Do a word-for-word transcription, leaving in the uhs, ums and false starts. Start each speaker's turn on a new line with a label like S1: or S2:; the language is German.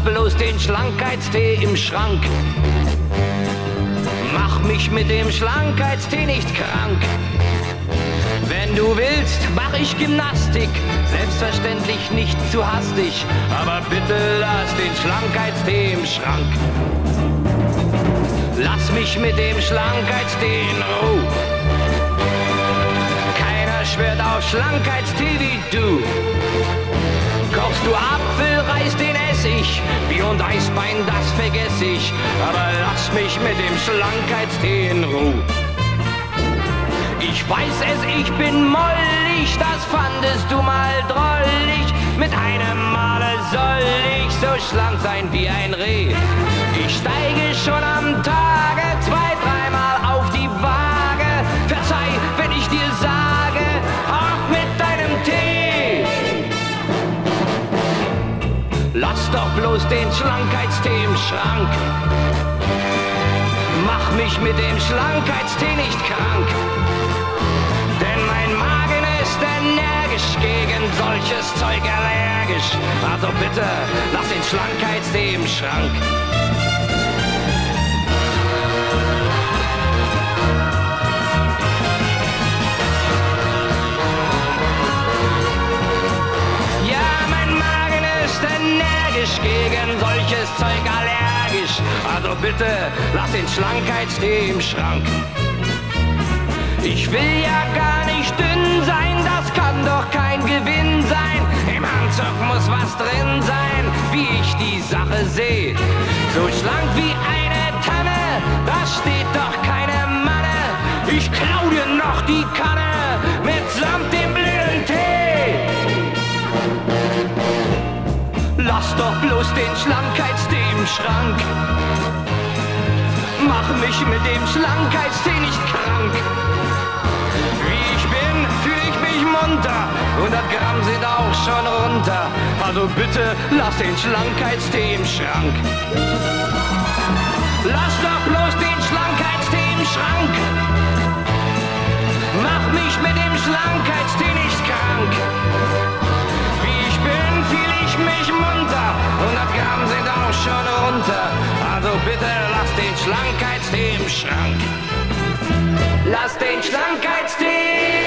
S1: bloß den Schlankheitstee im Schrank. Mach mich mit dem Schlankheitstee nicht krank. Wenn du willst, mach ich Gymnastik, selbstverständlich nicht zu hastig, aber bitte lass den Schlankheitstee im Schrank. Lass mich mit dem Schlankheitstee in Ruhe. Keiner schwört auf Schlankheitstee wie du. Kochst du Apfel, Reis, den ess ich, Bier und Eisbein, das vergess ich, aber lass mich mit dem Schlankheitstee in Ruhe. Ich weiß es, ich bin mollig, das fandest du mal drollig. Mit einem Male soll ich so schlank sein wie ein Reh. Ich steige schon am Tage zwei, dreimal auf die Waage. Verzeih, wenn ich dir sage, ab mit deinem Tee. Lass doch bloß den Schlankheitstee im Schrank. Mach mich mit dem Schlankheitstee nicht krank. Denn mein Magen ist energisch, gegen solches Zeug allergisch. Also bitte, lass den Schlankheitstee im Schrank. Ja, mein Magen ist energisch, gegen solches Zeug allergisch. Also bitte, lass den Schlankheitstee im Schrank. Ich will ja gar nicht dünn sein, das kann doch kein Gewinn sein. Im Anzug muss was drin sein, wie ich die Sache sehe. So schlank wie eine Tanne, da steht doch keine Manne. Ich klau dir noch die Kanne mitsamt dem blöden Tee. Lass doch bloß den Schlankheitstee im Schrank. Mach mich mit dem Schlankheitstee nicht krank. hundert Gramm sind auch schon runter, also bitte lass den Schlankheitstee im Schrank. Lass doch bloß den Schlankheitstee im Schrank. Mach mich mit dem Schlankheitstee nicht krank. Wie ich bin, fühl ich mich munter, hundert Gramm sind auch schon runter, also bitte lass den Schlankheitstee im Schrank. Lass den Schlankheitstee